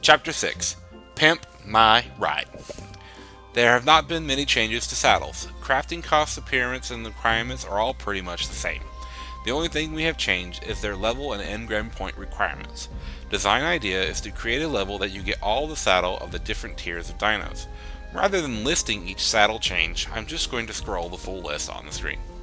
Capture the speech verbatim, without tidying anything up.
Chapter six. Pimp My Ride. There have not been many changes to saddles. Crafting costs, appearance, and requirements are all pretty much the same. The only thing we have changed is their level and engram point requirements. Design idea is to create a level that you get all the saddle of the different tiers of dinos. Rather than listing each saddle change, I'm just going to scroll the full list on the screen.